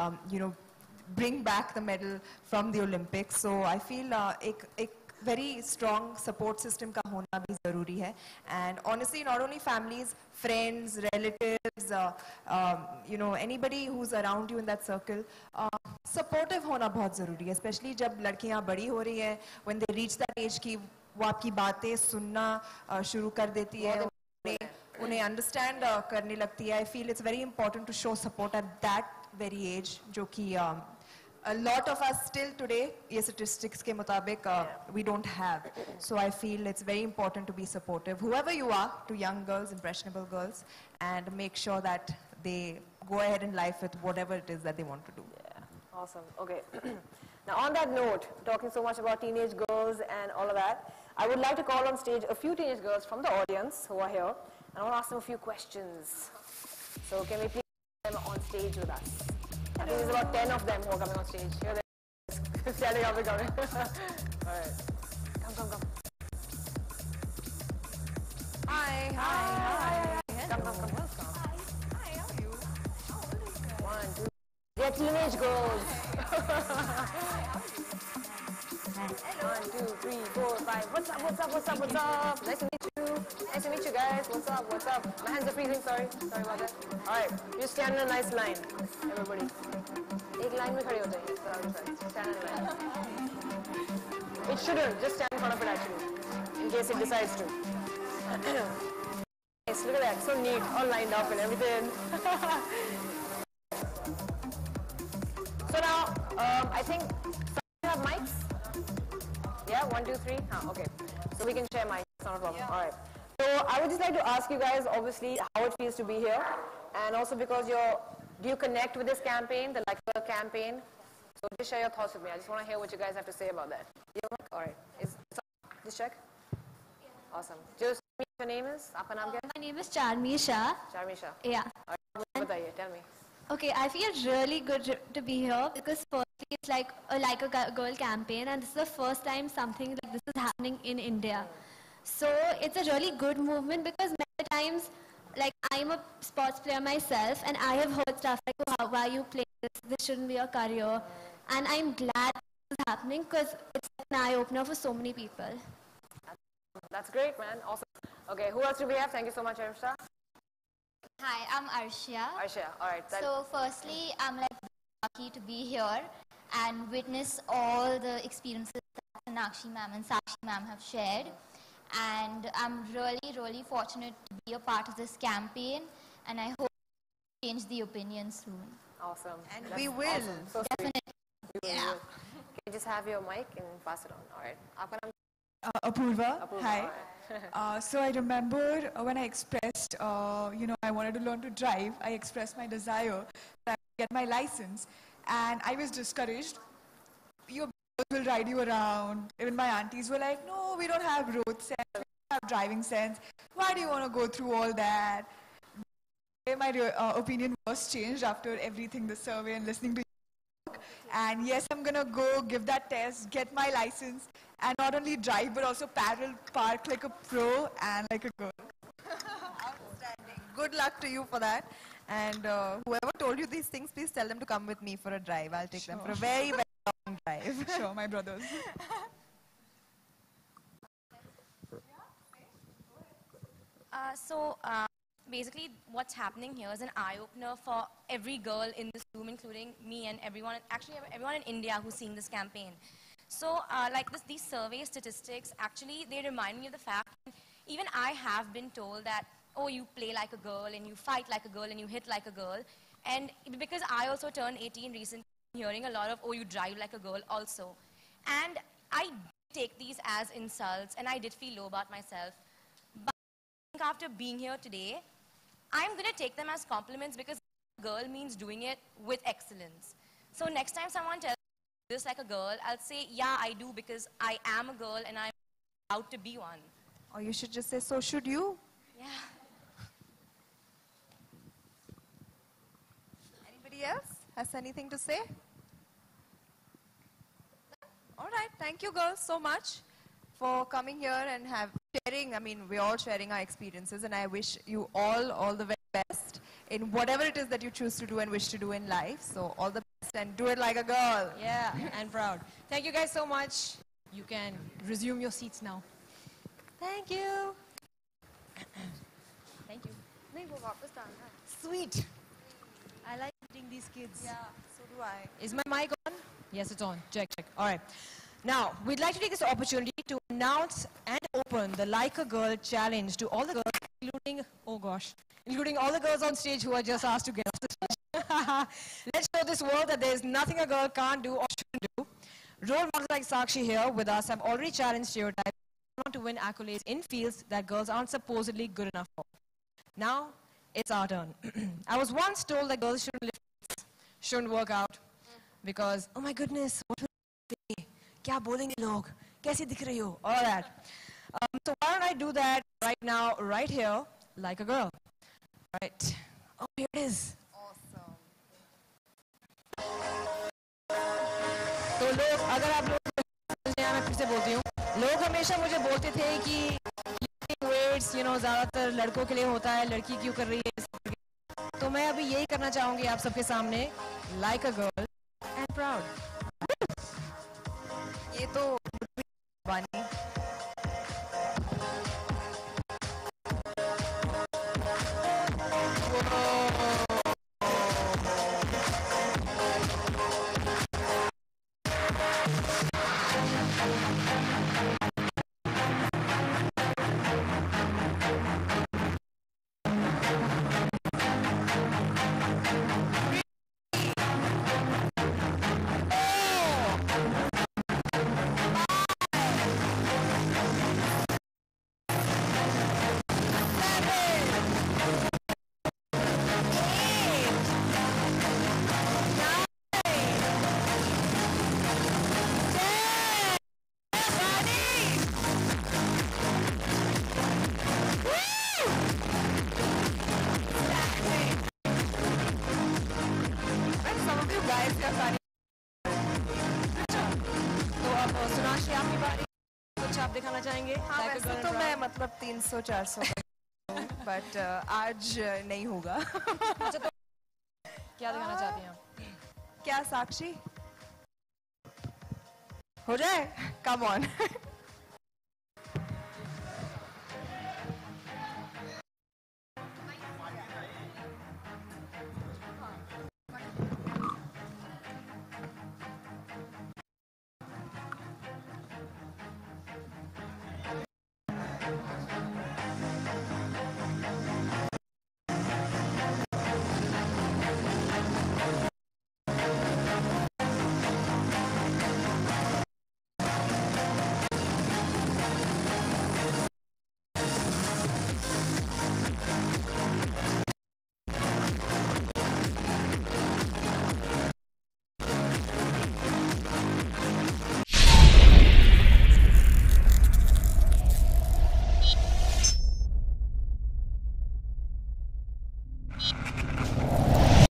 bring back the medal from the Olympics. So I feel एक very strong support system का होना भी ज़रूरी है. And honestly, not only families, friends, relatives, anybody who's around you in that circle, supportive होना बहुत ज़रूरी है. Especially जब लड़कियाँ बड़ी हो रही हैं, when they reach that age कि वो आपकी बातें सुनना शुरू कर देती है, उन्हें understand करने लगती है. I feel it's very important to show support at that very age, जो कि a lot of us still today, ये statistics के मुताबिक, we don't have. So I feel it's very important to be supportive, whoever you are, to young girls, impressionable girls, and make sure that they go ahead in life with whatever it is that they want to do. Yeah, awesome. Okay. Now on that note, talking so much about teenage girls and all of that, I would like to call on stage a few teenage girls from the audience who are here, and I want to ask them a few questions. So can we please have them on stage with us? I think there's about 10 of them who are coming on stage. Here they are. Standing up and coming. All right. Come. Hi. Come. Welcome. Hi, how are you? How old are you guys? 1, 2. They're teenage girls. 1, 2, 3, 4, 5. What's up? Nice to meet you guys. What's up? My hands are freezing, sorry about that. Alright, you stand in a nice line, everybody. Ek line mein khade ho jaiye. Stand in a line. It shouldn't, just stand in front of it actually, in case it decides to. Nice, look at that, so neat, all lined up and everything. So now, I think, you have mics? Yeah, 1, 2, 3? Okay. So we can share mics, it's not a problem. Yeah. All right. So I would just like to ask you guys, obviously, how it feels to be here. And also because do you connect with this campaign, the Like a Girl campaign? So just share your thoughts with me. I just want to hear what you guys have to say about that. All right. Just check. Yeah. Awesome. Just your name is? Aapka naam kya hai? My name is Charmi Shah. Charmi Shah. Yeah. All right. Tell me. Okay, I feel really good to be here because firstly it's like a Girl campaign, and this is the first time something like this is happening in India. So it's a really good movement because many times, like, I'm a sports player myself and I have heard stuff like, oh, why you play this shouldn't be your career. And I'm glad this is happening because it's an eye-opener for so many people. That's great, man. Awesome. Okay, who else do we have? Thank you so much, Arshia. Hi, I'm Arshia. Arshia, all right. So firstly, I'm lucky to be here and witness all the experiences that Nakshi ma'am and Sakshi ma'am have shared. And I'm really fortunate to be a part of this campaign, and I hope to change the opinion soon. Awesome. And we will. Awesome. So Definitely. Yeah. Can you just have your mic and pass it on? All right. Aapka naam? Apurva. Hi. Right. So I remember when I expressed, I wanted to learn to drive. I expressed my desire that I get my license, and I was discouraged. Your will ride you around. Even my aunties were like, no, we don't have road sense, we don't have driving sense. Why do you want to go through all that? My opinion was changed after everything, the survey and listening to you. And yes, I'm going to go give that test, get my license, and not only drive, but also parallel park like a pro and like a girl. Outstanding. Good luck to you for that. And whoever told you these things, please tell them to come with me for a drive. I'll take them for a very, very long drive. Sure, my brothers. Basically what's happening here is an eye-opener for every girl in this room, including me and everyone, actually everyone in India who's seeing this campaign. So these survey statistics, actually they remind me of the fact that even I have been told that, oh, you play like a girl and you fight like a girl and you hit like a girl. And because I also turned 18 recently, I'm hearing a lot of, oh, you drive like a girl also. And I take these as insults and I did feel low about myself. But I think after being here today, I'm going to take them as compliments because girl means doing it with excellence. So next time someone tells me this like a girl, I'll say, yeah, I do because I am a girl and I'm proud to be one. Or you should just say, so should you? Yeah. Anybody else has anything to say? All right, thank you girls so much for coming here and sharing. I mean, we're all sharing our experiences, and I wish you all the very best in whatever it is that you choose to do and wish to do in life. So all the and do it like a girl. Yeah, and proud. Thank you guys so much. You can resume your seats now. Thank you. Thank you. Sweet. I like meeting these kids. Yeah, so do I. Is my mic on? Yes, it's on. Check, check. All right. Now, we'd like to take this opportunity to announce and open the Like a Girl challenge to all the girls, including, oh gosh, including all the girls on stage who are just asked to get off the stage. Let's show this world that there's nothing a girl can't do or shouldn't do. Role models like Sakshi here with us have already challenged stereotypes and want to win accolades in fields that girls aren't supposedly good enough for. Now, it's our turn. I was once told that girls shouldn't lift weights, shouldn't work out, because, oh my goodness, what will they say? Kya bolenge log? Kaise dikh rahi ho? All that. So why don't I do that right now, right here, like a girl. All right. Oh, here it is. Awesome. तो लोग, अगर आप लोग मैं फिर से बोलती हूँ, लोग हमेशा मुझे बोलते थे कि वेट्स ज़्यादातर लड़कों के लिए होता है, लड़की क्यों कर रही है, तो मैं अभी यही करना चाहूँगी आप सबके सामने, like a girl and proud. ये तो बानी. दिखाना चाहेंगे? हाँ, वैसे तो मैं मतलब 300-400 बट आज नहीं होगा. अच्छा तो क्या दिखाना चाहती हैं आप? क्या साक्षी हो जाए? Come on.